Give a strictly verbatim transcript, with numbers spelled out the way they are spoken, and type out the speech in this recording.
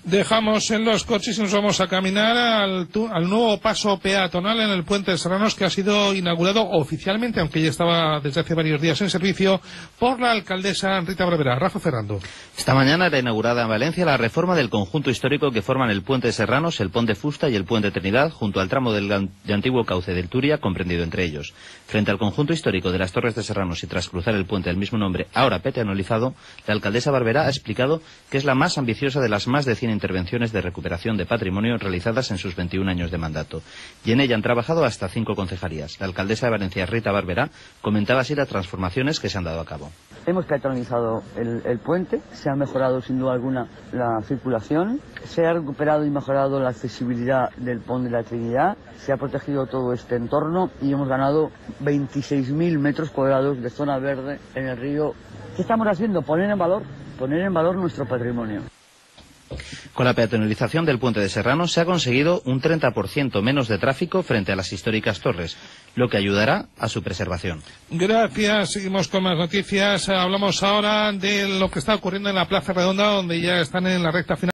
Dejamos en los coches y nos vamos a caminar al, al nuevo paso peatonal en el Puente de Serranos, que ha sido inaugurado oficialmente, aunque ya estaba desde hace varios días en servicio, por la alcaldesa Rita Barberá. Rafa Ferrando. Esta mañana era inaugurada en Valencia la reforma del conjunto histórico que forman el Puente de Serranos, el Pont de Fusta y el Puente Trinidad, junto al tramo del antiguo cauce del Turia, comprendido entre ellos. Frente al conjunto histórico de las Torres de Serranos y tras cruzar el puente del mismo nombre, ahora peatonalizado, la alcaldesa Barberá ha explicado que es la más ambiciosa de las más de cien intervenciones de recuperación de patrimonio realizadas en sus veintiún años de mandato. Y en ella han trabajado hasta cinco concejalías. La alcaldesa de Valencia, Rita Barberá, comentaba así las transformaciones que se han dado a cabo. Hemos peatonalizado el, el puente, se ha mejorado sin duda alguna la circulación, se ha recuperado y mejorado la accesibilidad del Pont de la Trinidad, se ha protegido todo este entorno y hemos ganado veintiséis mil metros cuadrados de zona verde en el río. ¿Qué estamos haciendo? Poner en valor, poner en valor nuestro patrimonio. Con la peatonalización del Puente de Serranos se ha conseguido un treinta por ciento menos de tráfico frente a las históricas torres, lo que ayudará a su preservación. Gracias, seguimos con más noticias. Hablamos ahora de lo que está ocurriendo en la Plaza Redonda, donde ya están en la recta final.